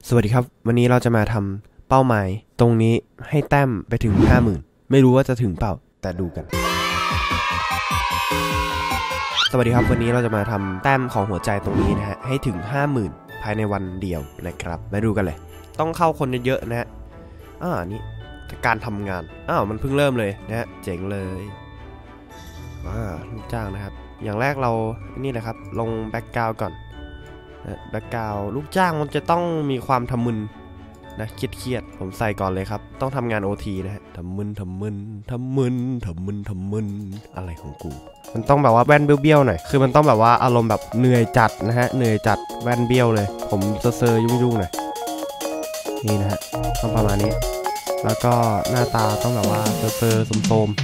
สวัสดีครับวันนี้เราจะมาทำเป้าหมายตรงนี้ให้แต้มไปถึง 50,000 ไม่รู้ว่าจะถึงเปล่าแต่ดูกันสวัสดีครับวันนี้เราจะมาทำแต้มของหัวใจตรงนี้นะฮะให้ถึง 50,000 ภายในวันเดียวนะครับมาดูกันเลยต้องเข้าคนเยอะๆนะฮะนี่การทำงานมันเพิ่งเริ่มเลยนะฮะเจ๋งเลยลูกจ้างนะครับอย่างแรกเรานี่แหละครับลงแบ็กกราวด์ก่อนแบ็กกราวด์ลูกจ้างมันจะต้องมีความทำมึนนะเครียดผมใส่ก่อนเลยครับต้องทำงาน OT นะฮะทำมึนอะไรของกูมันต้องแบบว่าแว่นเบี้ยวๆหน่อยคือมันต้องแบบว่าอารมณ์แบบเหนื่อยจัดนะฮะเหนื่อยจัดแว่นเบี้ยวเลยผมเซอร์ยุ่งๆหน่อยนี่นะฮะต้องประมาณนี้แล้วก็หน้าตาต้องแบบว่าเซอร์โสม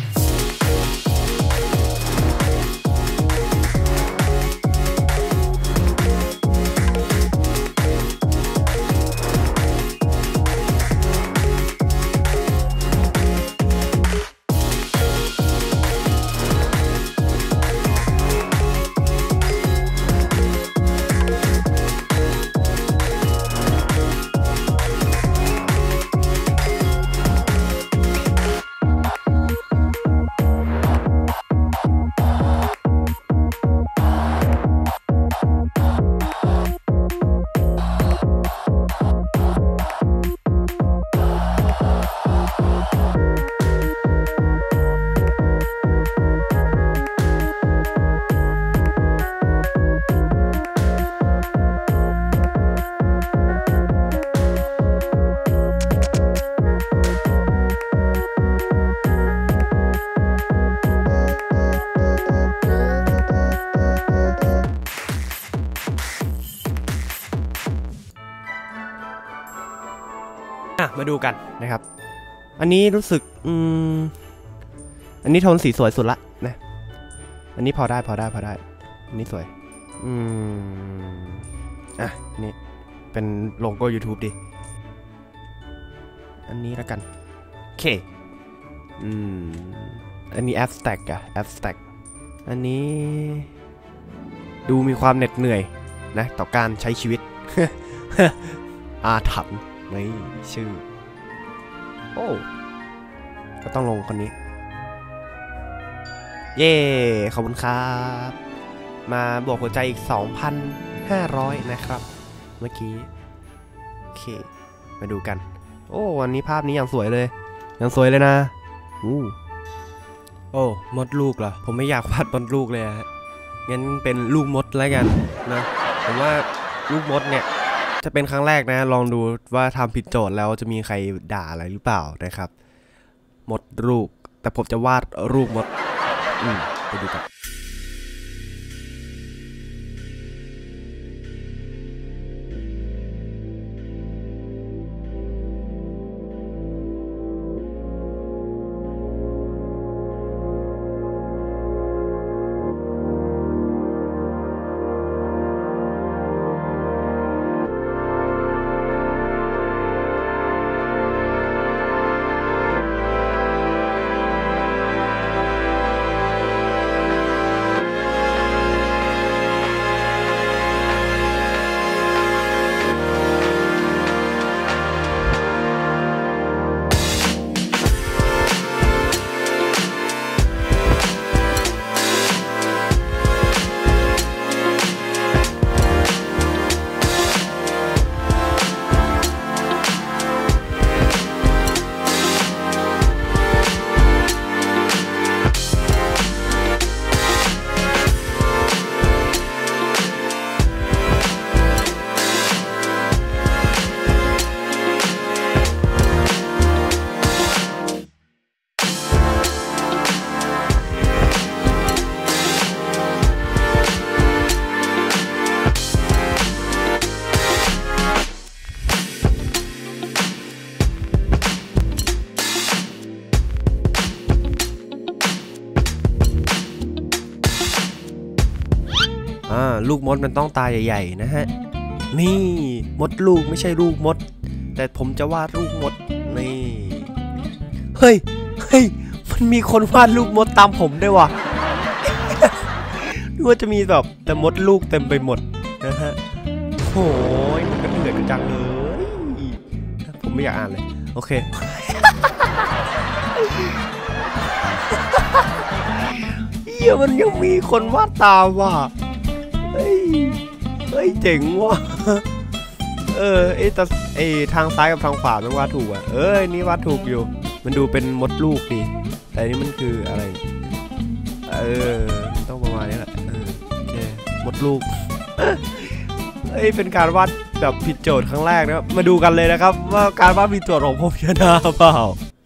มาดูกันนะครับอันนี้รู้สึกอันนี้โทนสีสวยสุดละนะอันนี้พอได้อันนี้สวยนี่เป็นโลโก้ YouTube ดิอันนี้แล้วกันโอเคอันนี้ abstract อันนี้ดูมีความเหน็ดเหนื่อยนะต่อการใช้ชีวิต อาถรรพ์ไม่ชื่อก็ต้องลงคนนี้เย้ขอบคุณครับมาบวกหัวใจอีก 2,500 นะครับเมื่อกี้โอเคมาดูกันวันนี้ภาพนี้อย่างสวยเลยนะมดลูกเหรอผมไม่อยากวาดมดลูกเลยงั้นเป็นลูกมดแล้วกันนะผมว่าลูกมดเนี่ยจะเป็นครั้งแรกนะลองดูว่าทำผิดโจทย์แล้วจะมีใครด่าอะไรหรือเปล่านะครับมดลูกแต่ผมจะวาดรูปมดไปดูกันลูกมดมันต้องตาใหญ่ๆนะฮะนี่มดลูกไม่ใช่ลูกมดแต่ผมจะวาดลูกมดนี่เฮ้ยมันมีคนวาดลูกมดตามผมด้วยว่ะ นึกว่าจะมีแบบแต่มดลูกเต็มไปหมดนะฮะโอ้ยมันก็เหนื่อยกันจังเลยผมไม่อยากอ่านเลยโอเคเหี้ยมันยังมีคนวาดตามว่ะเฮ้ยเจ๋งว่ะทางซ้ายกับทางขวามันวาดถูกอ่ะนี่วาดถูกอยู่มันดูเป็นมดลูกดีแต่นี่มันคืออะไรต้องประมาณนี้แหละโอเคมดลูกเป็นการวาดแบบผิดโจทย์ครั้งแรกนะครับมาดูกันเลยนะครับว่าการวาดผิดโจทย์ของผมชนะเปล่า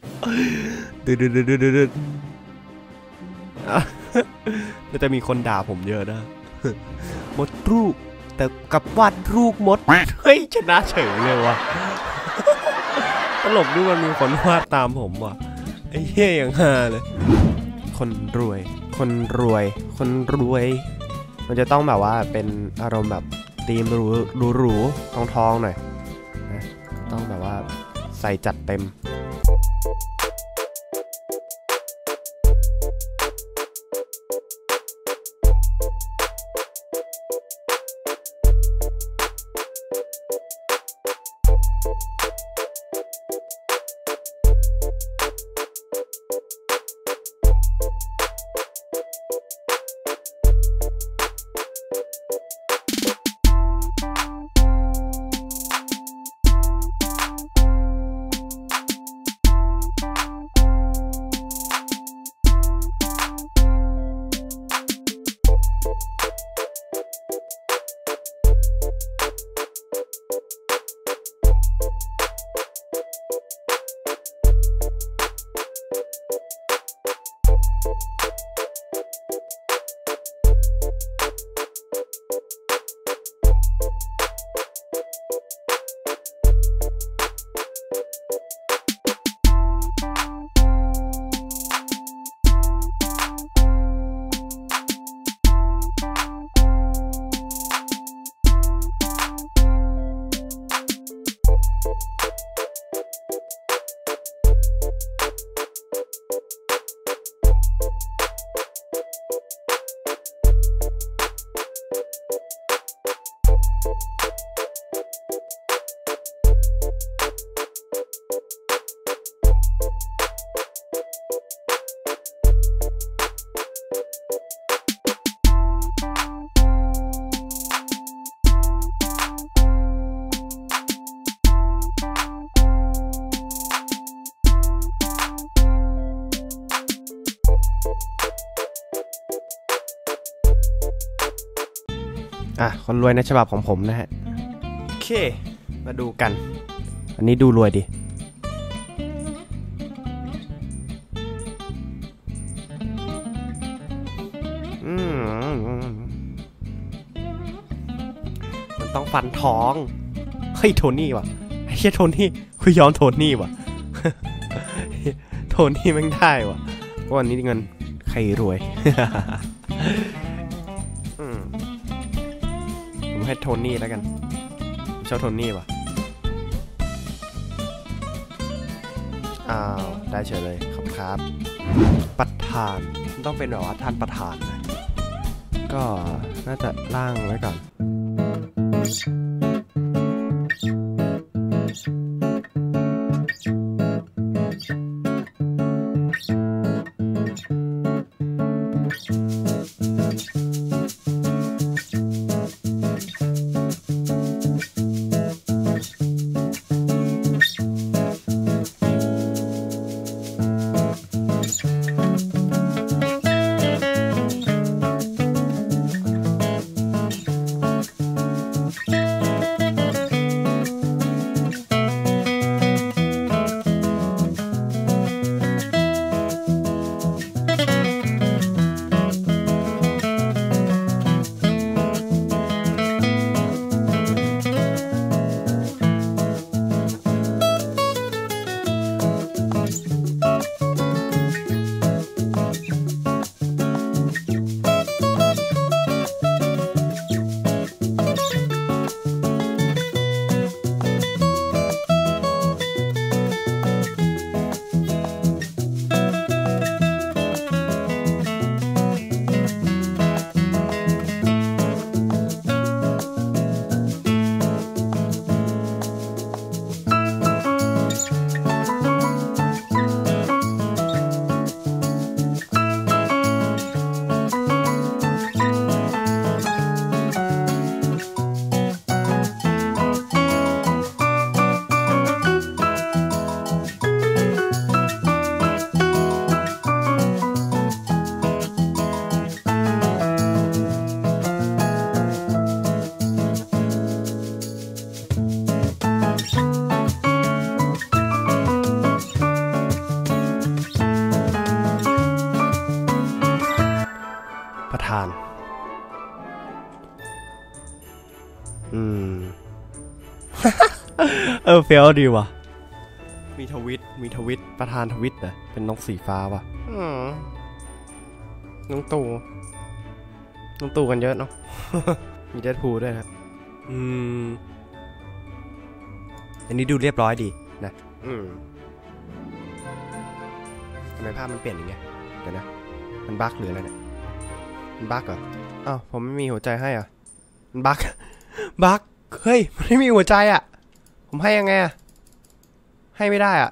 ก็จะมีคนด่าผมเยอะนะมดลูกแต่กับวาดลูกมดเฮ้ยชนะเฉยเลยว่ะตลกด้วยมันมีคนวาดตามผมว่ะไอ้เหี้ยอย่างฮาเลยคนรวยมันจะต้องแบบว่าเป็นอารมณ์แบบธีมหรูทองหน่อยนะต้องแบบว่าใส่จัดเต็มคนรวยในฉบับของผมนะฮะโอเคมาดูกันอันนี้ดูรวยดิมันต้องฟันทองเฮ้ยโทนี่ว่ะไอ้เหี้ยโทนี่คุยย้อมโทนี่ว่ะโทนี่แม่งได้ว่ะวันนี้เงินใครรวยให้โทนี่แล้วกันชอบโทนี่ว่ะได้เฉยเลยครับประธานต้องเป็นแบบว่าท่านประธานนะก็น่าจะล่างไว้ก่อนเฟี้ยวดีว่ะมีทวิตประธานทวิตนะเป็นนกสีฟ้าว่ะน้องตู่กันเยอะเนาะ มีเดดพูลด้วยครับอันนี้ดูเรียบร้อยดีนะทำไมภาพมันเปลี่ยนอย่างเงี้ยเดี๋ยวนะมันบั๊กหรืออะไรเนี่ยมันบั๊กเหรออ้าวผมไม่มีหัวใจให้อ่ะมันบั๊ก บั๊กเฮ้ยมันไม่มีหัวใจอ่ะผมให้ยังไงอ่ะให้ไม่ได้อ่ะ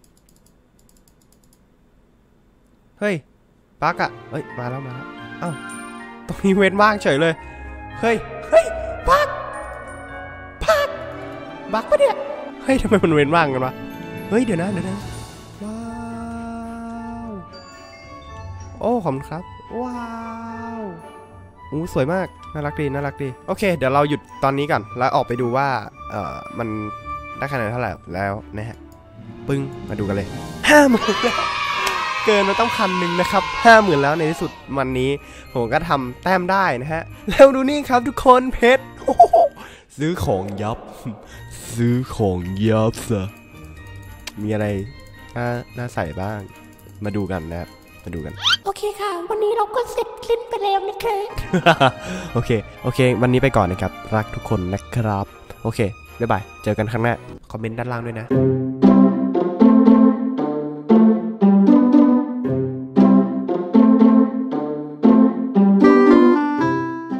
เฮ้ยบั๊กอ่ะเฮ้ยมาแล้วอ้าวตรงนี้เว้นว่างเฉยเลยเฮ้ยบั๊กปะเนี่ยเฮ้ยทำไมมันเว้นว่างกันวะเฮ้ยเดี๋ยวนะว้าวโอ้ขอบคุณครับว้าวสวยมากน่ารักดีโอเคเดี๋ยวเราหยุดตอนนี้ก่อนแล้วออกไปดูว่ามันได้คะแนนเท่าไหร่แล้วนะฮะปึ้งมาดูกันเลย50,000เกินมาต้อง1,000นะครับ50,000แล้วในที่สุดวันนี้ผมก็ทำแต้มได้นะฮะแล้วดูนี่ครับทุกคนเพชรซื้อของยับซะมีอะไรน่าใส่บ้างมาดูกันนะครับมาดูกันโอเคค่ะวันนี้เราก็เสร็จสิ้นไปแล้วนะครับโอเควันนี้ไปก่อนนะครับรักทุกคนนะครับโอเคบ๊ายบายเจอกันครั้งหน้าคอมเมนต์ด้านล่างด้วยนะ